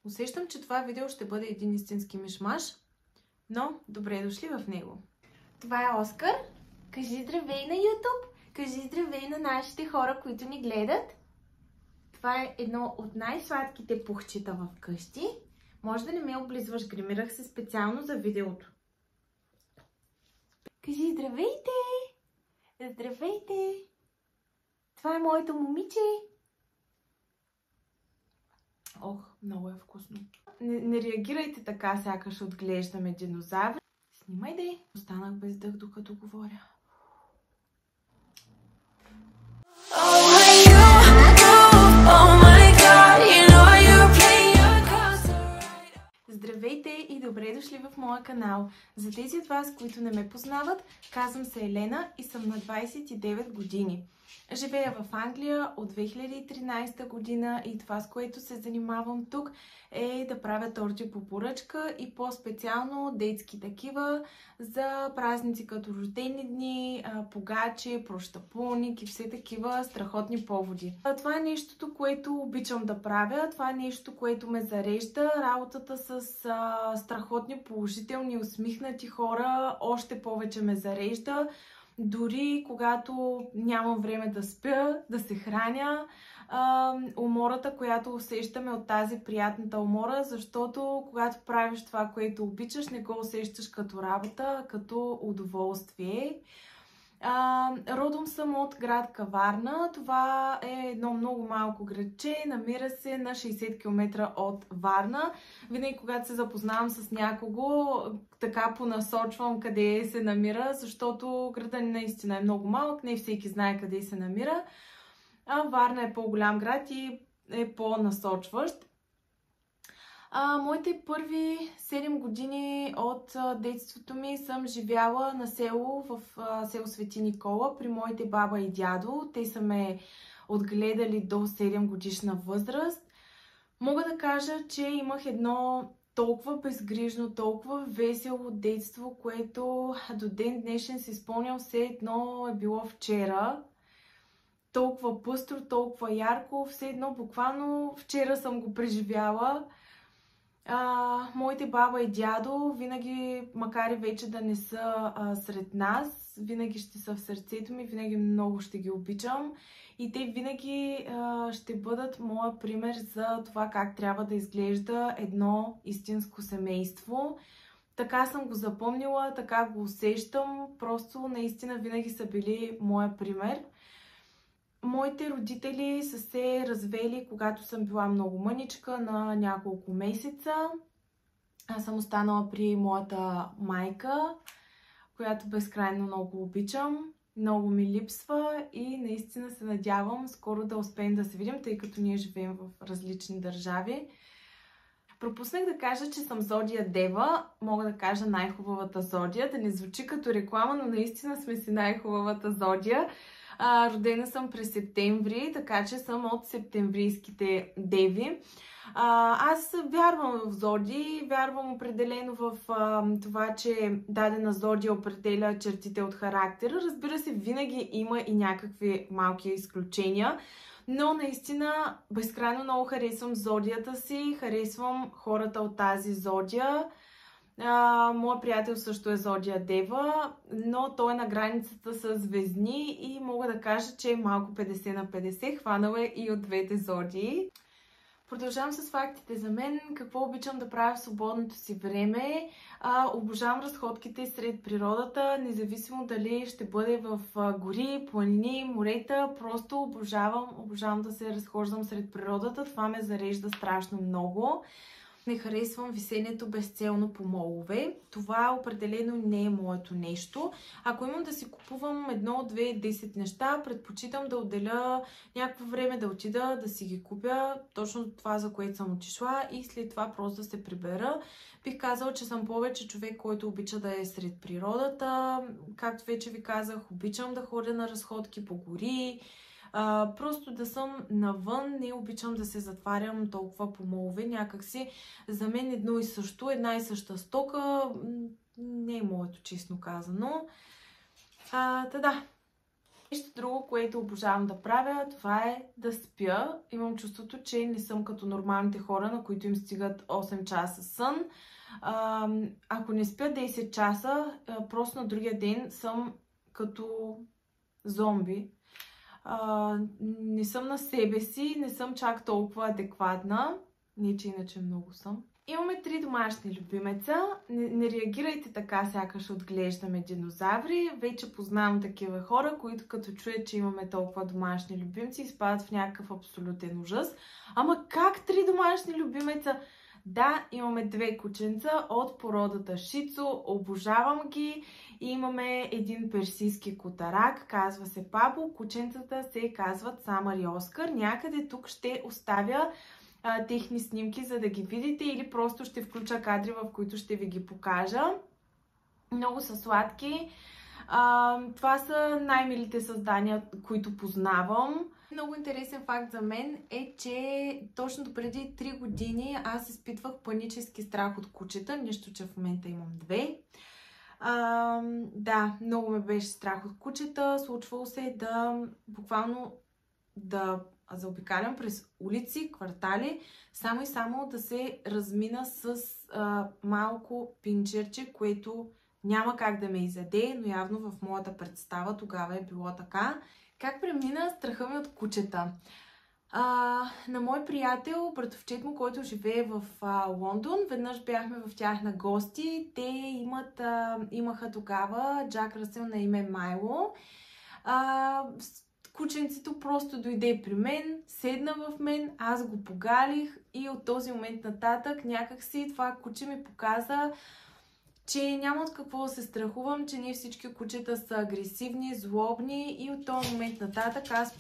Усещам, че това видео ще бъде един истински мишмаш, но добре дошли в него. Това е Оскар. Кажи здравей на YouTube! Кажи здравей на нашите хора, които ни гледат! Това е едно от най-сладките пухчета в къщи. Може да не ме облизваш, гримирах се специално за видеото. Кажи здравейте! Здравейте! Това е моето момиче! Ох, много е вкусно. Не реагирайте така, сякаш отглеждаме динозаври. Снимай де! Останах без дъх, докато говоря. Здравейте и добре дошли в моя канал. За тези от вас, които не ме познават, казвам се Елена и съм на 29 години. Живея в Англия от 2013 година и това, с което се занимавам тук, е да правя торти по поръчка и по-специално детски такива за празници като рождени дни, погачи, прощапулник и все такива страхотни поводи. Това е нещото, което обичам да правя, това е нещо, което ме зарежда. Работата с страхотни, положителни, усмихнати хора още повече ме зарежда. Дори когато нямам време да спя, да се храня, умората, която усещаме от тази приятната умора, защото когато правиш това, което обичаш, не го усещаш като работа, а като удоволствие. Родом съм от град Каварна. Това е едно много малко градче. Намира се на 60 км от Варна. Винаги, когато се запознавам с някого, така понасочвам къде се намира, защото градът наистина е много малък, не всеки знае къде се намира. А Варна е по-голям град и е по-насочващ. Моите първи 7 години от детството ми съм живяла на село, в село Свети Никола, при моите баба и дядо. Те са ме отгледали до 7 годишна възраст. Мога да кажа, че имах едно толкова безгрижно, толкова весело детство, което до ден днешен си спомням, все едно е било вчера. Толкова пъстро, толкова ярко, все едно буквално вчера съм го преживяла. Моите баба и дядо винаги, макар и вече да не са сред нас, винаги ще са в сърцето ми, винаги много ще ги обичам и те винаги ще бъдат моя пример за това как трябва да изглежда едно истинско семейство. Така съм го запомнила, така го усещам, просто наистина винаги са били моя пример. Моите родители са се развели, когато съм била много мъничка, на няколко месеца. Аз съм останала при моята майка, която безкрайно много обичам. Много ми липсва и наистина се надявам скоро да успеем да се видим, тъй като ние живеем в различни държави. Пропуснах да кажа, че съм зодия Дева. Мога да кажа най-хубавата зодия. Да не звучи като реклама, но наистина сме си най-хубавата зодия. Родена съм през септември, така че съм от септемврийските деви. Аз вярвам в зодии, вярвам определено в това, че дадена зодия определя чертите от характера. Разбира се, винаги има и някакви малки изключения, но наистина безкрайно много харесвам зодията си, харесвам хората от тази зодия. Моят приятел също е зодия Дева, но той е на границата с Везни и мога да кажа, че е малко 50 на 50, хванала е и от двете зодии. Продължавам с фактите за мен. Какво обичам да правя в свободното си време? Обожавам разходките сред природата, независимо дали ще бъде в гори, планини, морета. Просто обожавам да се разхождам сред природата. Това ме зарежда страшно много. Не харесвам висенето безцелно по молове. Това определено не е моето нещо. Ако имам да си купувам 1, 2, 10 неща, предпочитам да отделя някакво време да отида, да си ги купя точно това, за което съм отишла и след това просто да се прибера. Бих казала, че съм повече човек, който обича да е сред природата. Както вече ви казах, обичам да ходя на разходки по гори. Просто да съм навън, не обичам да се затварям толкова по молове. Някакси за мен едно и също, една и съща стока не е моето, честно казано. Да. Нещо друго, което обожавам да правя, това е да спя. Имам чувството, че не съм като нормалните хора, на които им стигат 8 часа сън. Ако не спя 10 часа, просто на другия ден съм като зомби. Не съм на себе си, не съм чак толкова адекватна. Не, че иначе много съм. Имаме 3 домашни любимеца. Не реагирайте така, сякаш отглеждаме динозаври. Вече познавам такива хора, които като чуят, че имаме толкова домашни любимци, изпадат в някакъв абсолютен ужас. Ама как 3 домашни любимеца? Да, имаме 2 кученца от породата Шицу, обожавам ги. И имаме един персийски котарак, казва се Пабо. Кученцата се казват Самър и Оскар. Някъде тук ще оставя техни снимки, за да ги видите, или просто ще включа кадри, в които ще ви ги покажа. Много са сладки. Това са най-милите създания, които познавам. Много интересен факт за мен е, че точно преди 3 години аз изпитвах панически страх от кучета, нищо, че в момента имам 2. Да, много ме беше страх от кучета. Случвало се буквално да заобикалям през улици, квартали, само и само да се размина с малко пинчерче, което няма как да ме изяде, но явно в моята представа тогава е било така. Как премина страха ми от кучета? На мой приятел, братовчет му, който живее в Лондон, веднъж бяхме в тях на гости. Те имаха тогава Джак Ръсел на име Майло. Кученцето просто дойде при мен, седна в мен, аз го погалих и от този момент нататък някакси това куче ми показа, че няма от какво да се страхувам, че не всички кучета са агресивни, злобни, и от този момент нататък аз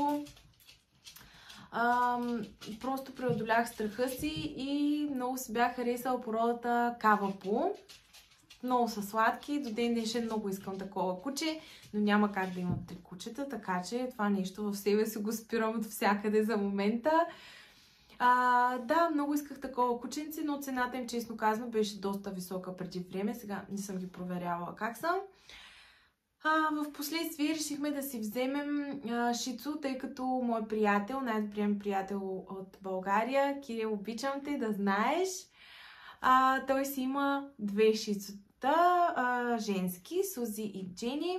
просто преодолях страха си и много си бях харесала породата Кавапу. Много са сладки, до ден днешен много искам такова куче, но няма как да имам 3 кучета, така че това нещо в себе си го спирам от всякъде за момента. Да, много исках такова кученце, но цената им, честно казано, беше доста висока преди време. Сега не съм ги проверявала как са. В последствие решихме да си вземем Шицу, тъй като мой приятел, най-добрият ми приятел от България, Кирил, обичам те, да знаеш, той си има 2 шицута, женски, Сузи и Джени.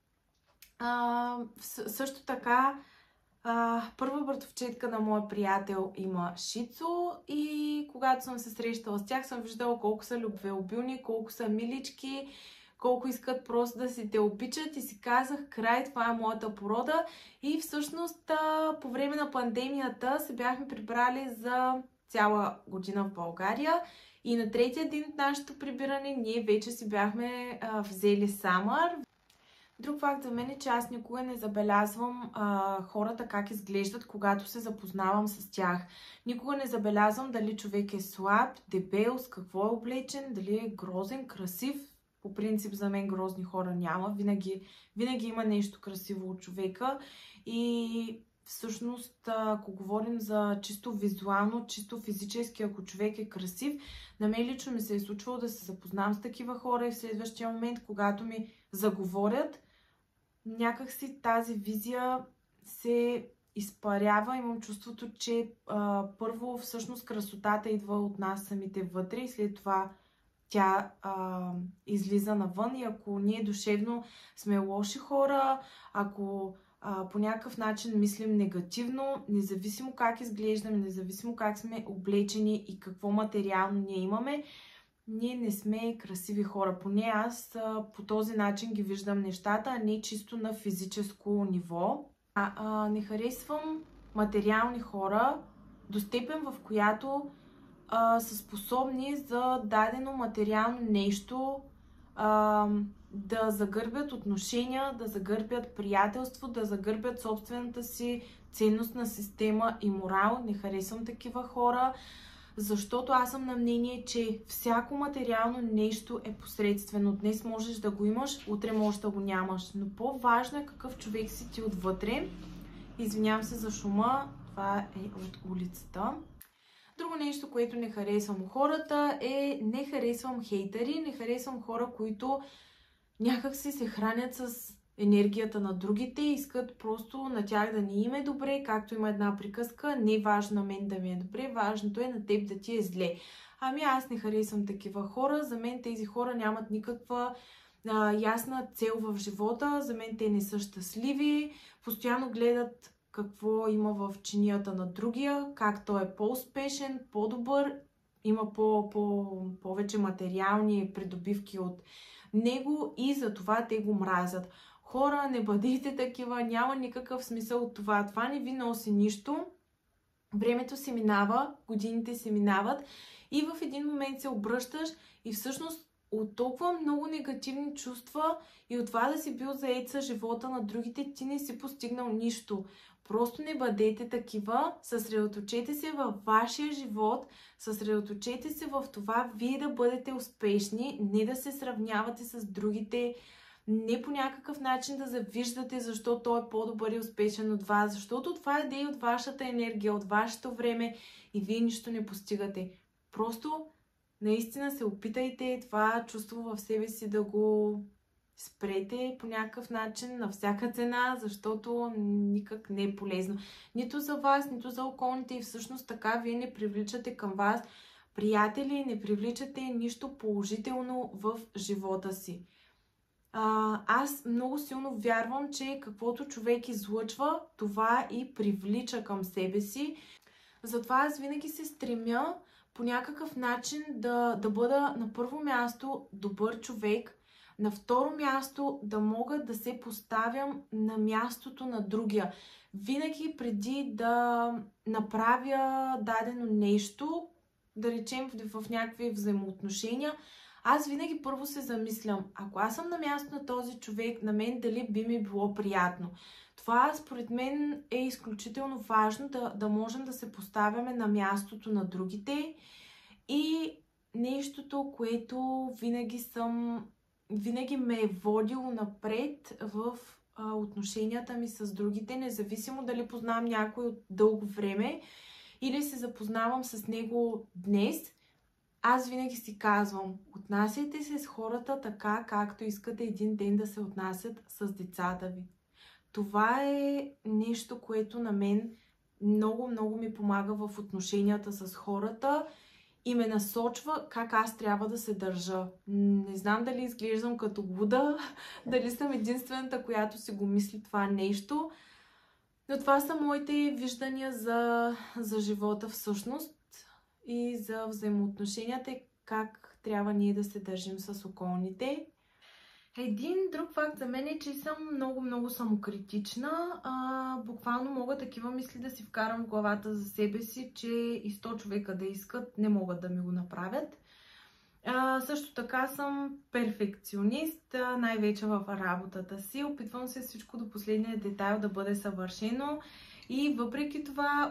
Също така, първа братовчетка на моя приятел има Шицу и когато съм се срещала с тях, съм виждала колко са любвеобилни, колко са милички, колко искат просто да си те обичат, и си казах, край, това е моята порода. И всъщност по време на пандемията се бяхме прибрали за цяла година в България. И на третия ден от нашето прибиране ние вече си бяхме взели Самър. Друг факт за мен е, че аз никога не забелязвам хората как изглеждат, когато се запознавам с тях. Никога не забелязвам дали човек е слаб, дебел, с какво е облечен, дали е грозен, красив. По принцип за мен грозни хора няма. Винаги има нещо красиво от човека. И всъщност, ако говорим за чисто визуално, чисто физически, ако човек е красив, на мен лично ми се е случвало да се запознам с такива хора и в следващия момент, когато ми заговорят, някакси тази визия се изпарява. Имам чувството, че първо всъщност красотата идва от нас самите вътре и след това тя излиза навън. И ако ние душевно сме лоши хора, ако по някакъв начин мислим негативно, независимо как изглеждаме, независимо как сме облечени и какво материално ние имаме, ние не сме красиви хора. Поне аз по този начин ги виждам нещата, а не чисто на физическо ниво. Не харесвам материални хора до степен, в която са способни за дадено материално нещо да загърбят отношения, да загърбят приятелство, да загърбят собствената си ценностна система и морал. Не харесвам такива хора, защото аз съм на мнение, че всяко материално нещо е посредствено. Днес можеш да го имаш, утре можеш да го нямаш. Но по-важно е какъв човек си ти отвътре. Извинявам се за шума, това е от улицата. Друго нещо, което не харесвам у хората е, не харесвам хейтери, не харесвам хора, които някак си се хранят с енергията на другите, искат просто на тях да ни им е добре, както има една приказка, не е важно на мен да ми е добре, важното е на теб да ти е зле. Ами аз не харесвам такива хора, за мен тези хора нямат никаква ясна цел в живота, за мен те не са щастливи, постоянно гледат какво има в чинията на другия, как той е по-успешен, по-добър, има повече материални придобивки от него и затова те го мразят. Хора, не бъдете такива, няма никакъв смисъл от това. Това не ви носи нищо. Времето си минава, годините си минават и в един момент се обръщаш и всъщност от толкова много негативни чувства и от това да си бил заед с живота на другите, ти не си постигнал нищо. Просто не бъдете такива, съсредоточете се във вашия живот, съсредоточете се в това вие да бъдете успешни, не да се сравнявате с другите, не по някакъв начин да завиждате защо той е по-добър и успешен от вас, защото това е от вашата енергия, от вашето време и вие нищо не постигате. Просто наистина се опитайте това чувство в себе си да го спрете по някакъв начин, на всяка цена, защото никак не е полезно. Нито за вас, нито за околните и всъщност така вие не привличате към вас приятели, не привличате нищо положително в живота си. Аз много силно вярвам, че каквото човек излъчва, това и привлича към себе си. Затова аз винаги се стремя по някакъв начин да бъда на първо място добър човек, на второ място да мога да се поставям на мястото на другия. Винаги преди да направя дадено нещо, да речем в някакви взаимоотношения, аз винаги първо се замислям, ако аз съм на място на този човек, на мен дали би ми било приятно. Това според мен е изключително важно, да можем да се поставяме на мястото на другите. И нещото, което винаги ме е водило напред в отношенията ми с другите, независимо дали познавам някой от дълго време или се запознавам с него днес, аз винаги си казвам, отнасяйте се с хората така, както искате един ден да се отнасят с децата ви. Това е нещо, което на мен много ми помага в отношенията с хората и ме насочва как аз трябва да се държа. Не знам дали изглеждам като луда, дали съм единствената, която си го мисли това нещо, но това са моите виждания за живота всъщност и за взаимоотношенията и как трябва ние да се държим с околните. Един друг факт за мен е, че съм много самокритична. Буквално мога такива мисли да си вкарам в главата за себе си, че и 100 човека да искат, не могат да ми го направят. Също така съм перфекционист, най-вече в работата си. Опитвам се всичко до последния детайл да бъде съвършено. И въпреки това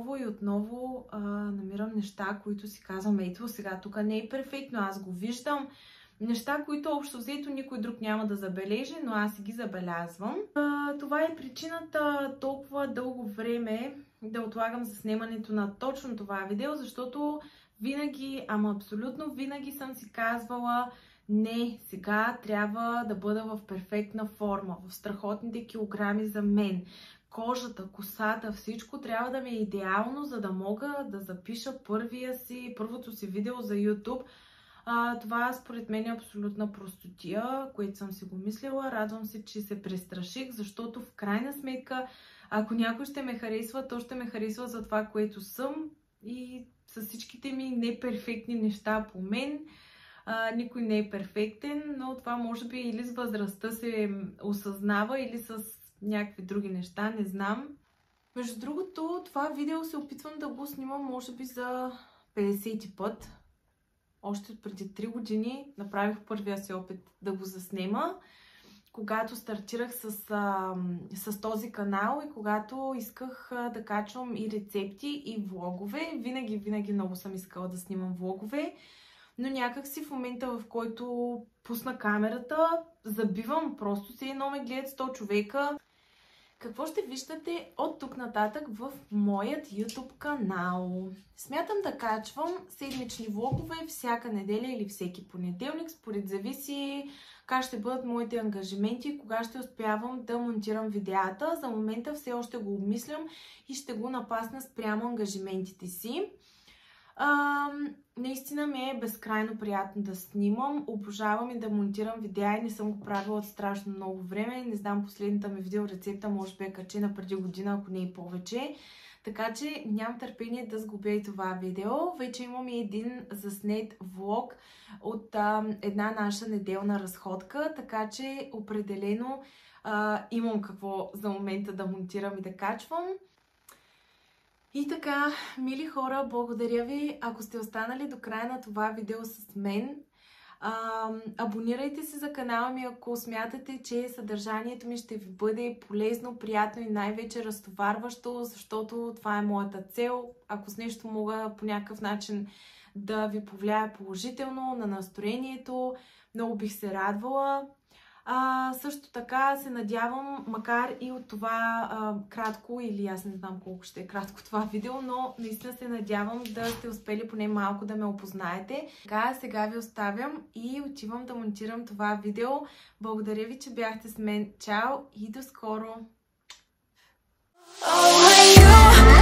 отново намирам неща, които си казвам, ето сега тук не е перфектно, аз го виждам. Неща, които общо взето никой друг няма да забележи, но аз си ги забелязвам. Това е причината толкова дълго време да отлагам заснемането на точно това видео, защото винаги, абсолютно винаги съм си казвала, не, сега трябва да бъда в перфектна форма, в страхотните килограми за мен. Кожата, косата, всичко трябва да ми е идеално, за да мога да запиша първото си видео за YouTube. Това според мен е абсолютна простотия, което съм си го мислила. Радвам се, че се престраших, защото в крайна сметка, ако някой ще ме харесва, то ще ме харесва за това, което съм и с всичките ми неперфектни неща по мен. Никой не е перфектен, но това може би или с възрастта се осъзнава, или с някакви други неща, не знам. Между другото, това видео се опитвам да го снимам може би за 50-ти път. Още преди 3 години направих първия си опит да го заснема, когато стартирах с този канал и когато исках да качвам и рецепти, и влогове. Винаги много съм искала да снимам влогове, но някак си в момента, в който пусна камерата, забивам. Просто се едно ме гледат 100 човека. Какво ще виждате от тук нататък в моят YouTube канал? Смятам да качвам седмични влогове всяка неделя или всеки понеделник, според зависи как ще бъдат моите ангажименти, кога ще успявам да монтирам видеята. За момента все още го обмислям и ще го напасна спрямо ангажиментите си. Наистина ми е безкрайно приятно да снимам. Обожавам и да монтирам видеа и не съм го правила от страшно много време. Не знам, последната ми видеорецепта може би е качена преди година, ако не и повече. Така че нямам търпение да сгубя и това видео. Вече имам и един заснет влог от една наша неделна разходка, така че определено имам какво за момента да монтирам и да качвам. И така, мили хора, благодаря ви, ако сте останали до края на това видео с мен. Абонирайте се за канала ми, ако смятате, че съдържанието ми ще ви бъде полезно, приятно и най-вече разтоварващо, защото това е моята цел. Ако с нещо мога по някакъв начин да ви повлияе положително на настроението, много бих се радвала. Също така се надявам, макар и от това кратко, или аз не знам колко ще е кратко това видео, но наистина се надявам да сте успели поне малко да ме опознаете. Така, сега ви оставям и отивам да монтирам това видео. Благодаря ви, че бяхте с мен. Чао и до скоро!